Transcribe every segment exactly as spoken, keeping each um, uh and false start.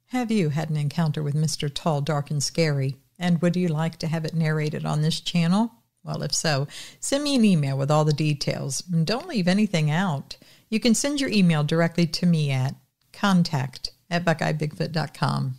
Have you had an encounter with Mister Tall, Dark, and Scary? And would you like to have it narrated on this channel? Well, if so, send me an email with all the details. And don't leave anything out. You can send your email directly to me at contact at buckeye bigfoot dot com.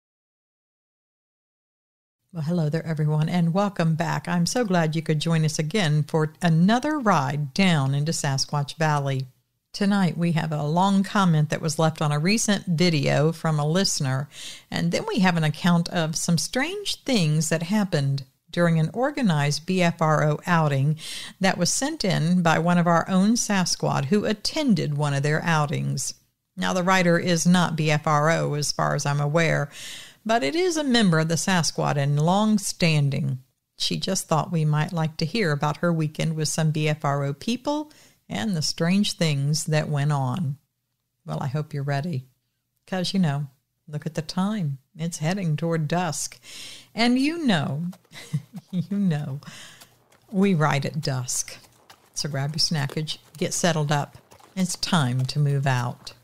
Well, hello there, everyone, and welcome back. I'm so glad you could join us again for another ride down into Sasquatch Valley. Tonight, we have a long comment that was left on a recent video from a listener, and then we have an account of some strange things that happened during an organized B F R O outing that was sent in by one of our own Sasquatch who attended one of their outings. Now, the writer is not B F R O as far as I'm aware, but it is a member of the Sasquatch and long standing. She just thought we might like to hear about her weekend with some B F R O people and the strange things that went on. Well, I hope you're ready, because, you know, look at the time. It's heading toward dusk. And you know, you know, we ride at dusk. So grab your snackage, get settled up. It's time to move out.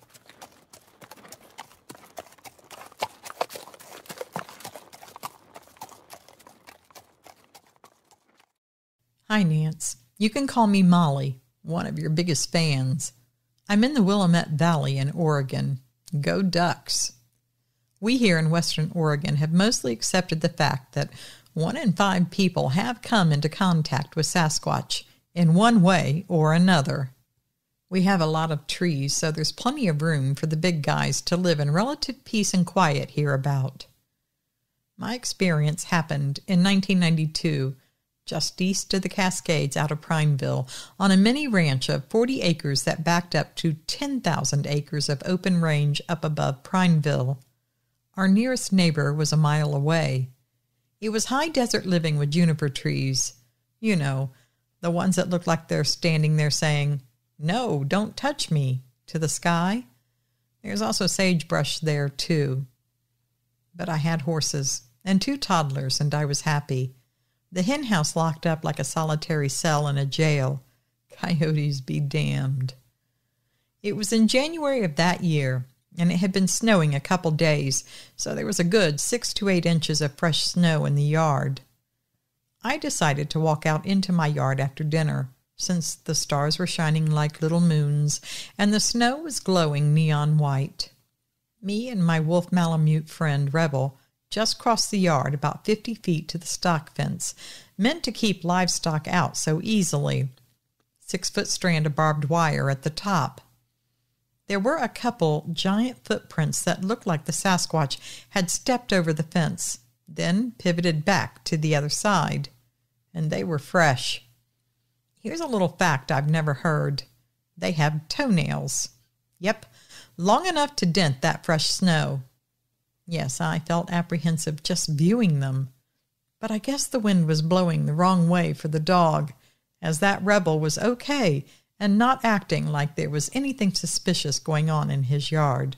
Hi, Nance. You can call me Molly, one of your biggest fans. I'm in the Willamette Valley in Oregon. Go Ducks! We here in Western Oregon have mostly accepted the fact that one in five people have come into contact with Sasquatch in one way or another. We have a lot of trees, so there's plenty of room for the big guys to live in relative peace and quiet hereabout. My experience happened in nineteen ninety-two, just east of the Cascades out of Prineville, on a mini ranch of forty acres that backed up to ten thousand acres of open range up above Prineville. Our nearest neighbor was a mile away. It was high desert living with juniper trees. You know, the ones that look like they're standing there saying, "No, don't touch me," to the sky. There's also sagebrush there, too. But I had horses and two toddlers, and I was happy. The hen house locked up like a solitary cell in a jail. Coyotes be damned. It was in January of that year, and it had been snowing a couple days, so there was a good six to eight inches of fresh snow in the yard. I decided to walk out into my yard after dinner, since the stars were shining like little moons, and the snow was glowing neon white. Me and my wolf Malamute friend, Rebel, just crossed the yard about fifty feet to the stock fence, meant to keep livestock out so easily. Six-foot strand of barbed wire at the top. There were a couple giant footprints that looked like the Sasquatch had stepped over the fence, then pivoted back to the other side. And they were fresh. Here's a little fact I've never heard. They have toenails. Yep, long enough to dent that fresh snow. Yes, I felt apprehensive just viewing them. But I guess the wind was blowing the wrong way for the dog, as that Rebel was okay and not acting like there was anything suspicious going on in his yard.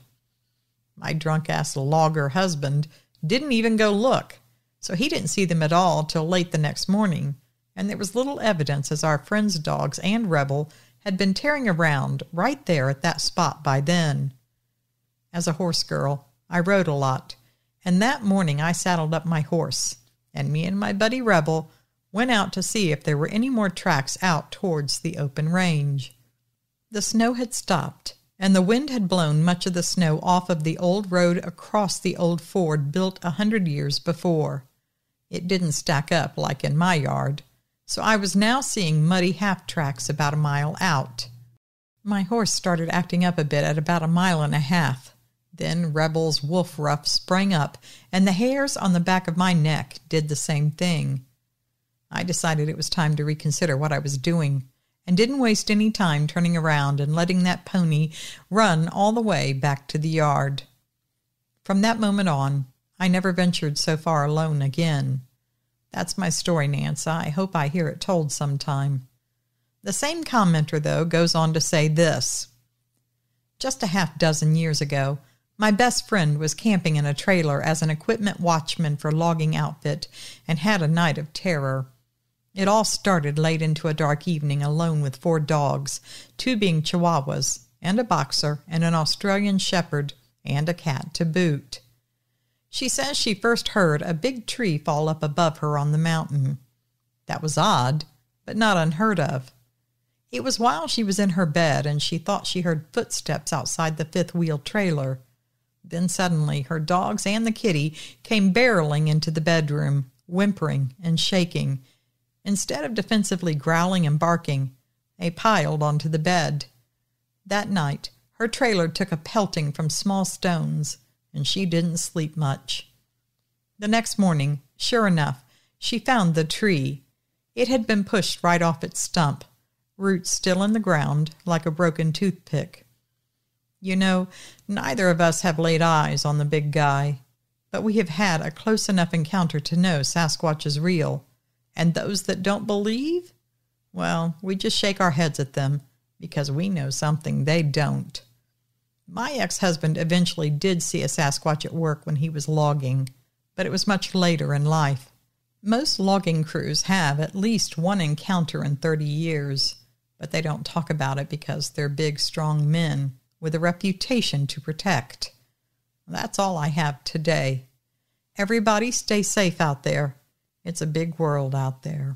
My drunk-ass logger husband didn't even go look, so he didn't see them at all till late the next morning, and there was little evidence as our friend's dogs and Rebel had been tearing around right there at that spot by then. As a horse girl, I rode a lot, and that morning I saddled up my horse, and me and my buddy Rebel went out to see if there were any more tracks out towards the open range. The snow had stopped, and the wind had blown much of the snow off of the old road across the old ford built a hundred years before. It didn't stack up like in my yard, so I was now seeing muddy half-tracks about a mile out. My horse started acting up a bit at about a mile and a half. Then Rebel's wolf ruff sprang up, and the hairs on the back of my neck did the same thing. I decided it was time to reconsider what I was doing, and didn't waste any time turning around and letting that pony run all the way back to the yard. From that moment on, I never ventured so far alone again. That's my story, Nance. I hope I hear it told sometime. The same commenter, though, goes on to say this. Just a half dozen years ago, my best friend was camping in a trailer as an equipment watchman for logging outfit and had a night of terror. It all started late into a dark evening alone with four dogs, two being Chihuahuas, and a boxer, and an Australian shepherd, and a cat to boot. She says she first heard a big tree fall up above her on the mountain. That was odd, but not unheard of. It was while she was in her bed and she thought she heard footsteps outside the fifth-wheel trailer. Then suddenly her dogs and the kitty came barreling into the bedroom, whimpering and shaking. Instead of defensively growling and barking, they piled onto the bed. That night, her trailer took a pelting from small stones, and she didn't sleep much. The next morning, sure enough, she found the tree. It had been pushed right off its stump, roots still in the ground like a broken toothpick. You know, neither of us have laid eyes on the big guy, but we have had a close enough encounter to know Sasquatch is real. And those that don't believe? Well, we just shake our heads at them because we know something they don't. My ex-husband eventually did see a Sasquatch at work when he was logging, but it was much later in life. Most logging crews have at least one encounter in thirty years, but they don't talk about it because they're big, strong men with a reputation to protect. That's all I have today. Everybody stay safe out there. It's a big world out there.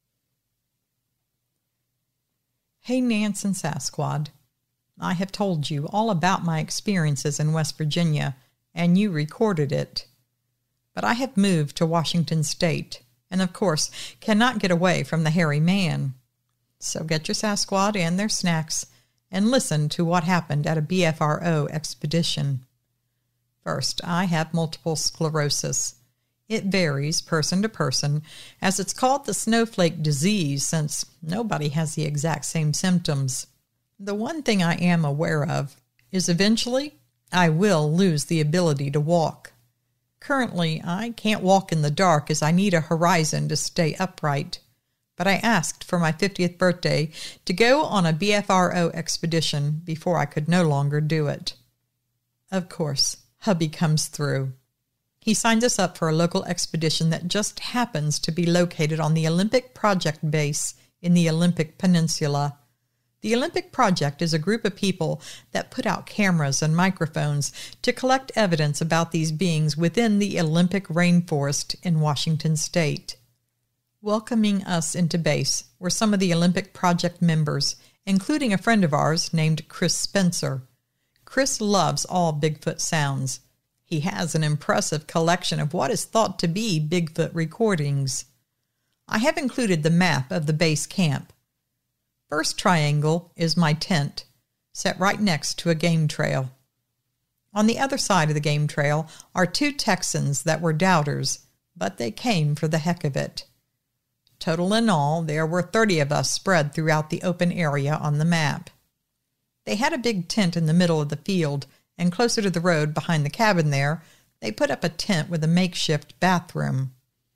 Hey, Nance and Sasquatch. I have told you all about my experiences in West Virginia, and you recorded it. But I have moved to Washington State, and of course cannot get away from the hairy man. So get your Sasquatch and their snacks, and listen to what happened at a B F R O expedition. First, I have multiple sclerosis. It varies person to person, as it's called the snowflake disease since nobody has the exact same symptoms. The one thing I am aware of is eventually I will lose the ability to walk. Currently, I can't walk in the dark as I need a horizon to stay upright, but I asked for my fiftieth birthday to go on a B F R O expedition before I could no longer do it. Of course, hubby comes through. He signs us up for a local expedition that just happens to be located on the Olympic Project base in the Olympic Peninsula. The Olympic Project is a group of people that put out cameras and microphones to collect evidence about these beings within the Olympic rainforest in Washington State. Welcoming us into base were some of the Olympic Project members, including a friend of ours named Chris Spencer. Chris loves all Bigfoot sounds. He has an impressive collection of what is thought to be Bigfoot recordings. I have included the map of the base camp. First triangle is my tent, set right next to a game trail. On the other side of the game trail are two Texans that were doubters, but they came for the heck of it. Total in all, there were thirty of us spread throughout the open area on the map. They had a big tent in the middle of the field, and closer to the road behind the cabin there, they put up a tent with a makeshift bathroom.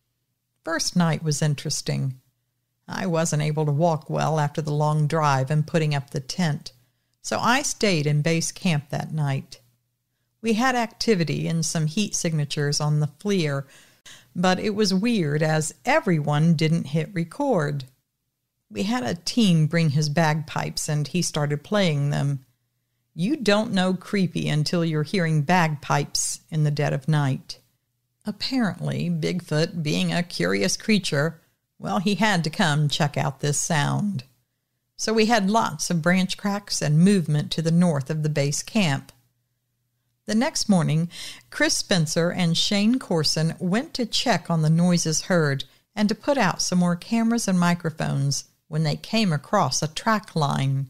First night was interesting. I wasn't able to walk well after the long drive and putting up the tent, so I stayed in base camp that night. We had activity and some heat signatures on the FLIR, but it was weird as everyone didn't hit record. We had a teen bring his bagpipes and he started playing them. You don't know creepy until you're hearing bagpipes in the dead of night. Apparently, Bigfoot, being a curious creature, well, he had to come check out this sound. So we had lots of branch cracks and movement to the north of the base camp. The next morning, Chris Spencer and Shane Corson went to check on the noises heard and to put out some more cameras and microphones when they came across a track line.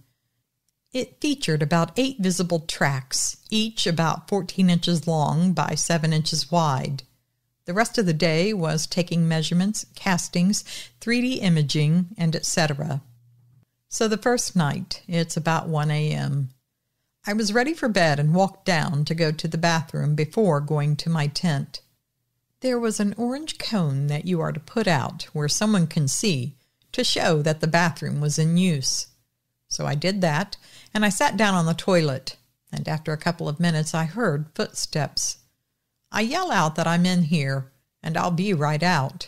It featured about eight visible tracks, each about fourteen inches long by seven inches wide. The rest of the day was taking measurements, castings, three D imaging, and et cetera. So the first night, it's about one a.m. I was ready for bed and walked down to go to the bathroom before going to my tent. There was an orange cone that you are to put out where someone can see to show that the bathroom was in use. So I did that, and I sat down on the toilet, and after a couple of minutes I heard footsteps. I yell out that I'm in here, and I'll be right out.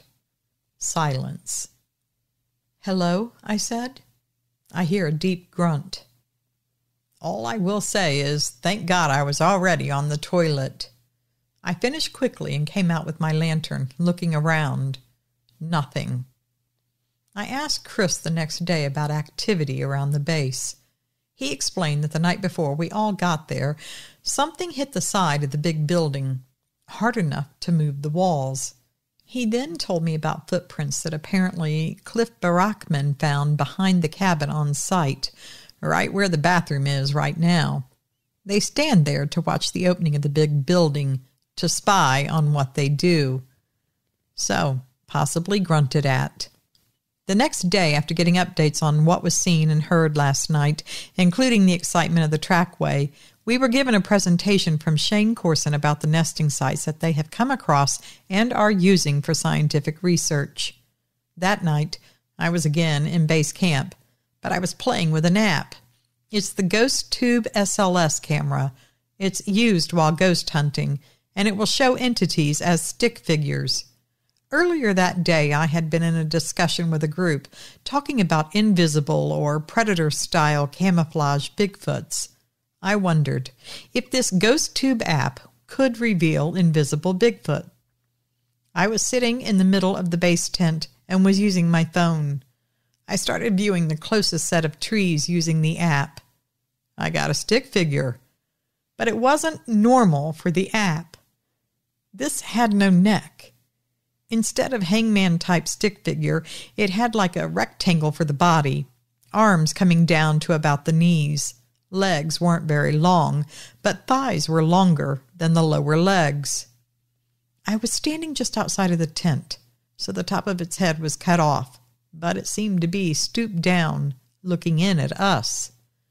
Silence. "Hello," I said. I hear a deep grunt. All I will say is, thank God I was already on the toilet. I finished quickly and came out with my lantern, looking around. Nothing. I asked Chris the next day about activity around the base. He explained that the night before we all got there, something hit the side of the big building, hard enough to move the walls. He then told me about footprints that apparently Cliff Barackman found behind the cabin on site, right where the bathroom is right now. They stand there to watch the opening of the big building, to spy on what they do. So, possibly grunted at. The next day, after getting updates on what was seen and heard last night, including the excitement of the trackway, we were given a presentation from Shane Corson about the nesting sites that they have come across and are using for scientific research. That night, I was again in base camp, but I was playing with an app. It's the Ghost Tube S L S camera. It's used while ghost hunting, and it will show entities as stick figures. Earlier that day, I had been in a discussion with a group talking about invisible or predator-style camouflage Bigfoots. I wondered if this Ghost Tube app could reveal invisible Bigfoot. I was sitting in the middle of the base tent and was using my phone. I started viewing the closest set of trees using the app. I got a stick figure, but it wasn't normal for the app. This had no neck. Instead of hangman-type stick figure, it had like a rectangle for the body, arms coming down to about the knees. Legs weren't very long, but thighs were longer than the lower legs. I was standing just outside of the tent, so the top of its head was cut off, but it seemed to be stooped down, looking in at us.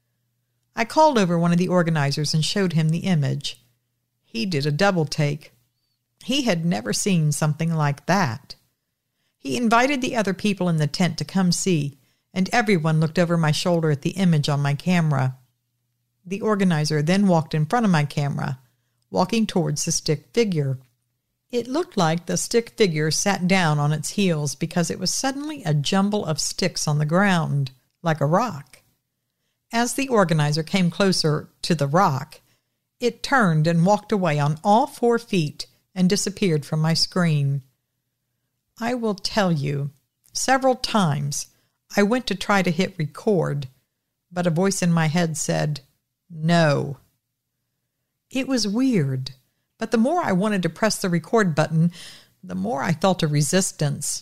I called over one of the organizers and showed him the image. He did a double take. He had never seen something like that. He invited the other people in the tent to come see, and everyone looked over my shoulder at the image on my camera. The organizer then walked in front of my camera, walking towards the stick figure. It looked like the stick figure sat down on its heels because it was suddenly a jumble of sticks on the ground, like a rock. As the organizer came closer to the rock, it turned and walked away on all four feet and disappeared from my screen. I will tell you, several times I went to try to hit record, but a voice in my head said, "No." It was weird, but the more I wanted to press the record button, the more I felt a resistance.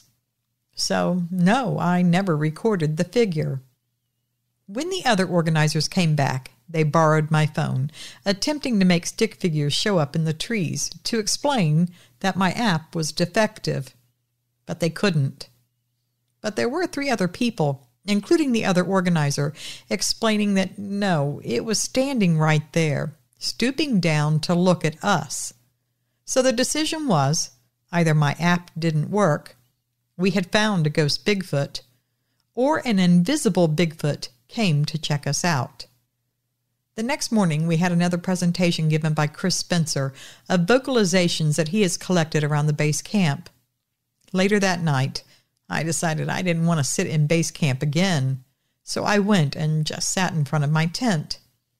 So, no, I never recorded the figure. When the other organizers came back, they borrowed my phone, attempting to make stick figures show up in the trees to explain that my app was defective. But they couldn't. But there were three other people, including the other organizer, explaining that no, it was standing right there, stooping down to look at us. So the decision was, either my app didn't work, we had found a ghost Bigfoot, or an invisible Bigfoot came to check us out. The next morning, we had another presentation given by Chris Spencer of vocalizations that he has collected around the base camp. Later that night, I decided I didn't want to sit in base camp again, so I went and just sat in front of my tent.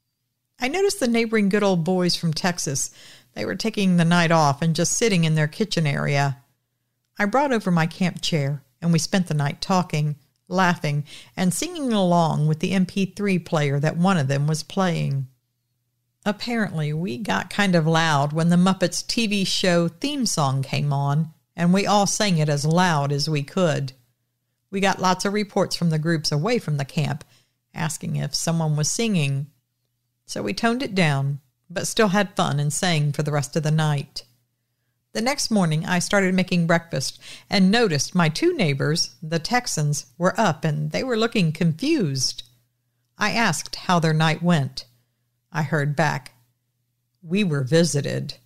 I noticed the neighboring good old boys from Texas. They were taking the night off and just sitting in their kitchen area. I brought over my camp chair, and we spent the night talking, laughing, and singing along with the M P three player that one of them was playing. Apparently, we got kind of loud when the Muppets T V show theme song came on, and we all sang it as loud as we could. We got lots of reports from the groups away from the camp, asking if someone was singing. So we toned it down, but still had fun and sang for the rest of the night. The next morning, I started making breakfast and noticed my two neighbors, the Texans, were up and they were looking confused. I asked how their night went. I heard back, "We were visited."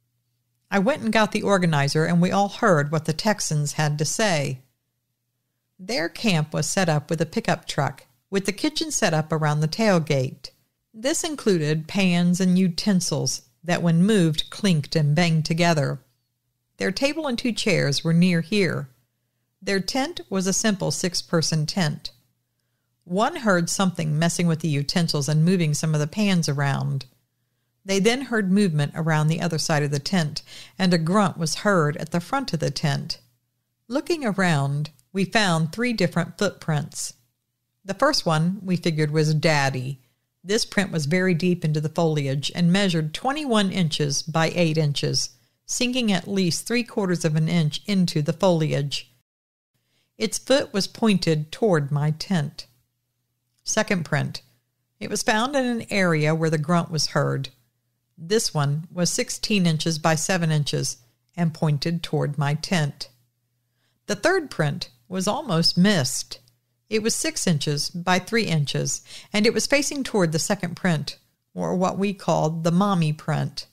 I went and got the organizer and we all heard what the Texans had to say. Their camp was set up with a pickup truck, with the kitchen set up around the tailgate. This included pans and utensils that when moved clinked and banged together. Their table and two chairs were near here. Their tent was a simple six-person tent. One heard something messing with the utensils and moving some of the pans around. They then heard movement around the other side of the tent, and a grunt was heard at the front of the tent. Looking around, we found three different footprints. The first one we figured was Daddy. This print was very deep into the foliage and measured twenty-one inches by eight inches, sinking at least three quarters of an inch into the foliage. Its foot was pointed toward my tent. Second print. It was found in an area where the grunt was heard. This one was sixteen inches by seven inches and pointed toward my tent. The third print was almost missed. It was six inches by three inches, and it was facing toward the second print, or what we called the mommy print.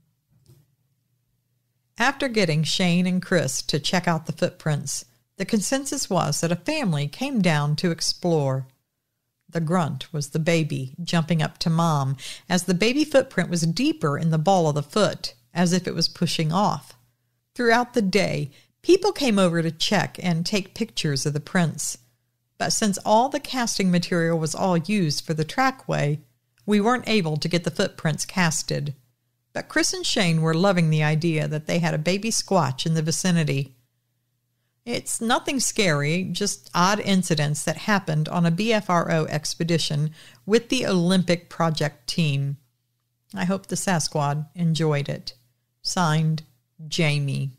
After getting Shane and Chris to check out the footprints, the consensus was that a family came down to explore. The grunt was the baby jumping up to Mom, as the baby footprint was deeper in the ball of the foot, as if it was pushing off. Throughout the day, people came over to check and take pictures of the prints. But since all the casting material was all used for the trackway, we weren't able to get the footprints casted. But Chris and Shane were loving the idea that they had a baby squatch in the vicinity. It's nothing scary, just odd incidents that happened on a B F R O expedition with the Olympic Project team. I hope the Sasquatch enjoyed it. Signed, Jamie.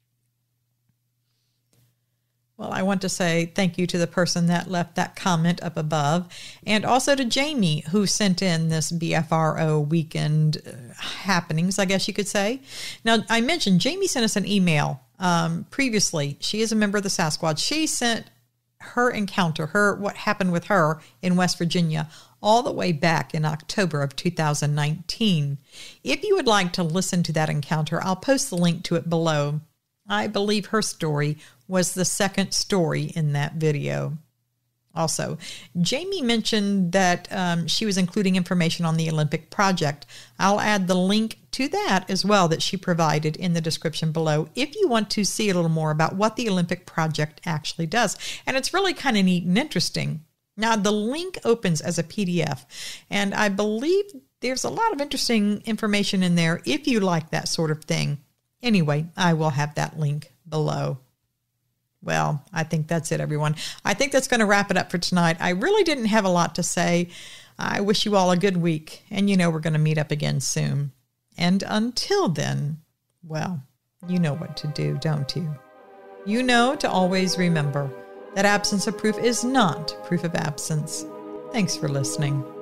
Well, I want to say thank you to the person that left that comment up above, and also to Jamie, who sent in this B F R O weekend uh, happenings, I guess you could say. Now, I mentioned Jamie sent us an email um, previously. She is a member of the Sasquatch. She sent her encounter, her what happened with her in West Virginia, all the way back in October of two thousand nineteen. If you would like to listen to that encounter, I'll post the link to it below. I believe her story was the second story in that video. Also, Jamie mentioned that um, she was including information on the Olympic Project. I'll add the link to that as well that she provided in the description below if you want to see a little more about what the Olympic Project actually does. And it's really kind of neat and interesting. Now, the link opens as a P D F, and I believe there's a lot of interesting information in there if you like that sort of thing. Anyway, I will have that link below. Well, I think that's it, everyone. I think that's going to wrap it up for tonight. I really didn't have a lot to say. I wish you all a good week, and you know we're going to meet up again soon. And until then, well, you know what to do, don't you? You know to always remember that absence of proof is not proof of absence. Thanks for listening.